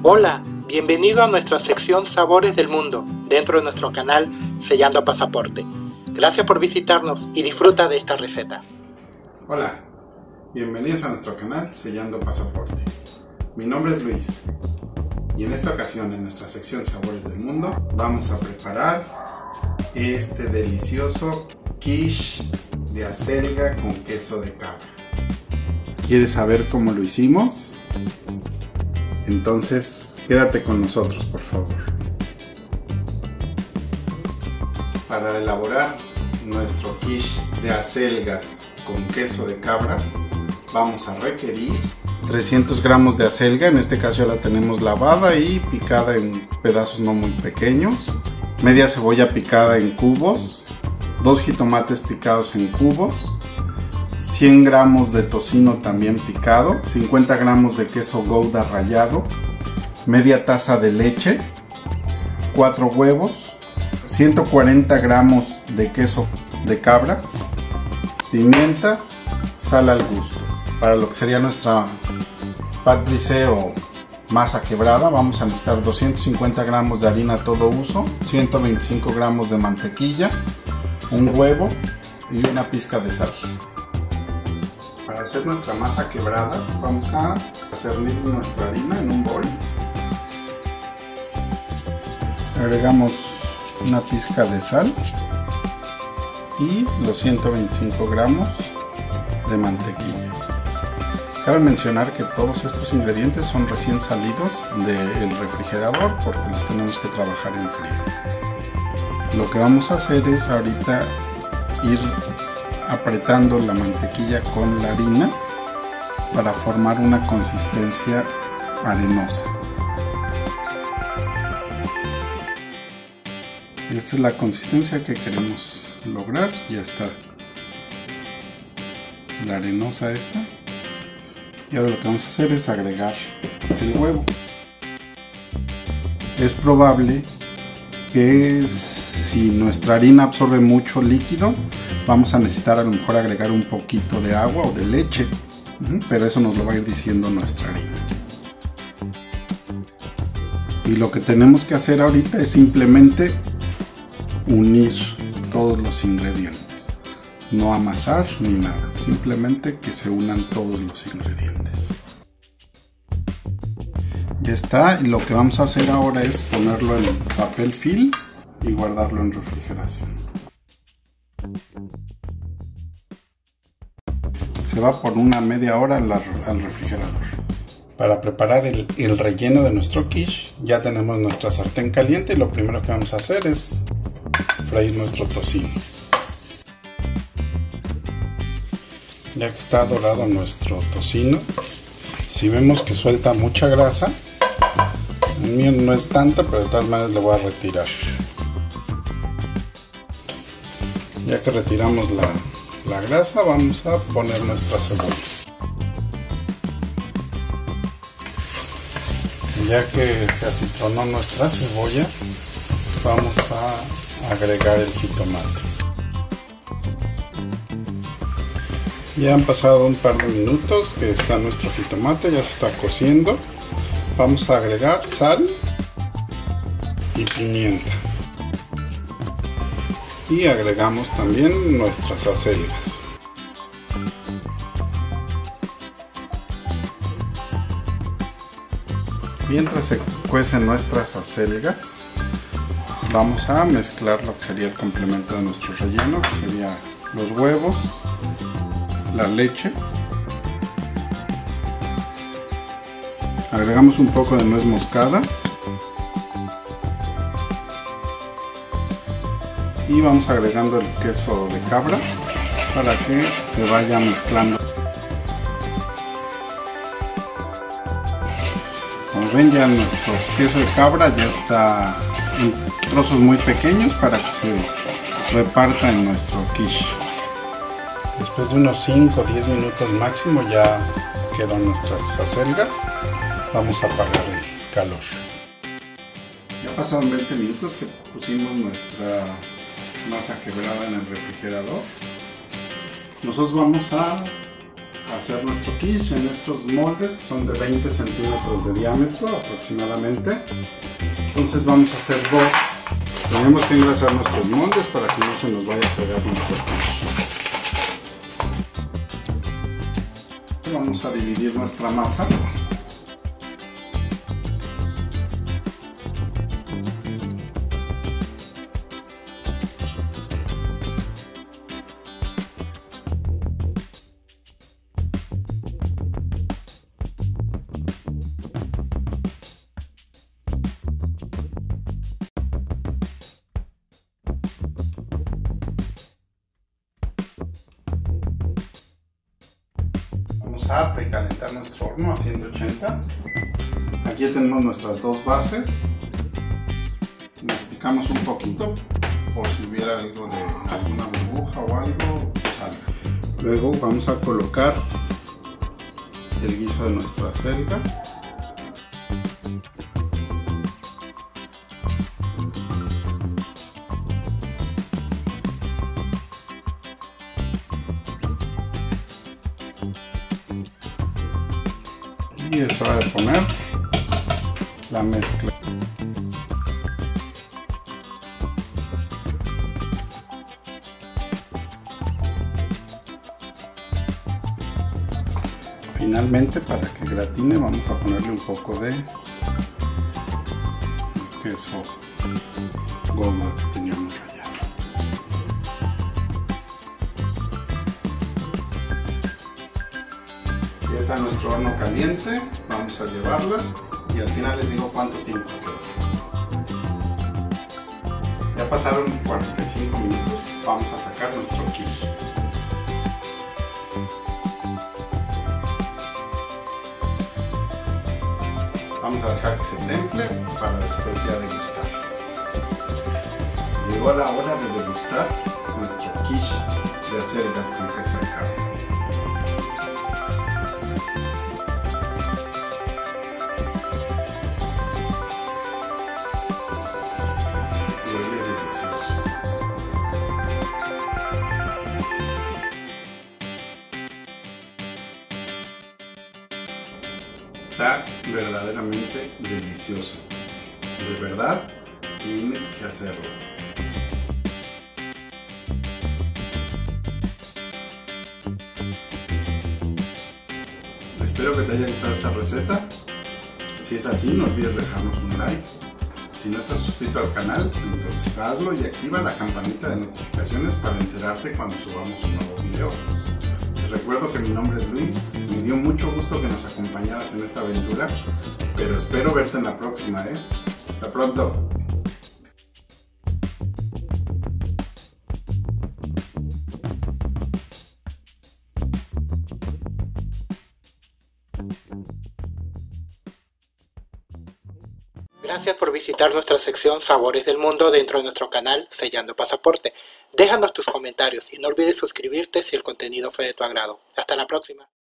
Hola, bienvenido a nuestra sección Sabores del Mundo, dentro de nuestro canal Sellando Pasaporte. Gracias por visitarnos y disfruta de esta receta. Hola, bienvenidos a nuestro canal Sellando Pasaporte. Mi nombre es Luis y en esta ocasión, en nuestra sección Sabores del Mundo, vamos a preparar este delicioso quiche de acelga con queso de cabra. ¿Quieres saber cómo lo hicimos? Entonces, quédate con nosotros, por favor. Para elaborar nuestro quiche de acelgas con queso de cabra, vamos a requerir 300 gramos de acelga, en este caso ya la tenemos lavada y picada en pedazos no muy pequeños, media cebolla picada en cubos, 2 jitomates picados en cubos, 100 gramos de tocino también picado, 50 gramos de queso Gouda rallado, media taza de leche, 4 huevos, 140 gramos de queso de cabra, pimienta, sal al gusto. Para lo que sería nuestra pâte brisée o masa quebrada, vamos a necesitar 250 gramos de harina a todo uso, 125 gramos de mantequilla, un huevo y una pizca de sal. Para hacer nuestra masa quebrada, vamos a cernir nuestra harina en un bol. Agregamos una pizca de sal y los 125 gramos de mantequilla. Cabe mencionar que todos estos ingredientes son recién salidos del refrigerador porque los tenemos que trabajar en frío. Lo que vamos a hacer es ahorita ir apretando la mantequilla con la harina para formar una consistencia arenosa. Esta es la consistencia que queremos lograr. Ya está la arenosa esta. Y ahora lo que vamos a hacer es agregar el huevo. Es probable que si nuestra harina absorbe mucho líquido, vamos a necesitar a lo mejor agregar un poquito de agua o de leche, pero eso nos lo va a ir diciendo nuestra harina. Y lo que tenemos que hacer ahorita es simplemente unir todos los ingredientes, no amasar ni nada, simplemente que se unan todos los ingredientes. Ya está, y lo que vamos a hacer ahora es ponerlo en papel film y guardarlo en refrigeración. Se va por una media hora al refrigerador. Para preparar el relleno de nuestro quiche, ya tenemos nuestra sartén caliente y lo primero que vamos a hacer es freír nuestro tocino. Ya que está dorado nuestro tocino, si vemos que suelta mucha grasa, el mío no es tanta, pero de todas maneras le voy a retirar. Ya que retiramos la grasa, vamos a poner nuestra cebolla. Ya que se acitronó nuestra cebolla, vamos a agregar el jitomate. Ya han pasado un par de minutos que está nuestro jitomate, ya se está cociendo. Vamos a agregar sal y pimienta. Y agregamos también nuestras acelgas. Mientras se cuecen nuestras acelgas, vamos a mezclar lo que sería el complemento de nuestro relleno, que sería los huevos, la leche. Agregamos un poco de nuez moscada y vamos agregando el queso de cabra para que se vaya mezclando. Como ven, ya nuestro queso de cabra ya está en trozos muy pequeños para que se reparta en nuestro quiche. Después de unos 5 o 10 minutos máximo ya quedan nuestras acelgas. Vamos a apagar el calor. Ya pasaron 20 minutos que pusimos nuestra masa quebrada en el refrigerador. Nosotros vamos a a hacer nuestro quiche en estos moldes que son de 20 centímetros de diámetro aproximadamente. Entonces vamos a hacer dos. Tenemos que engrasar nuestros moldes para que no se nos vaya a pegar nuestro quiche. Vamos a dividir nuestra masa. Vamos a precalentar nuestro horno a 180. Aquí tenemos nuestras dos bases. Nos picamos un poquito por si hubiera algo de alguna burbuja o algo que salga. Luego vamos a colocar el guiso de nuestra acelga. Y es hora de poner la mezcla. Finalmente, para que gratine, vamos a ponerle un poco de queso goma que teníamos rallado. Ya está nuestro horno caliente, vamos a llevarla y al final les digo cuánto tiempo queda. Ya pasaron 45 minutos, vamos a sacar nuestro quiche. Vamos a dejar que se temple para después ya degustar. Llegó la hora de degustar nuestro quiche de acelgas con queso de cabra. Huele delicioso. Está verdaderamente delicioso. De verdad, tienes que hacerlo. Espero que te haya gustado esta receta. Si es así, no olvides dejarnos un like. Si no estás suscrito al canal, entonces hazlo y activa la campanita de notificaciones para enterarte cuando subamos un nuevo video. Te recuerdo que mi nombre es Luis, me dio mucho gusto que nos acompañaras en esta aventura, pero espero verte en la próxima, Hasta pronto. Gracias por visitar nuestra sección Sabores del Mundo dentro de nuestro canal Sellando Pasaporte. Déjanos tus comentarios y no olvides suscribirte si el contenido fue de tu agrado. Hasta la próxima.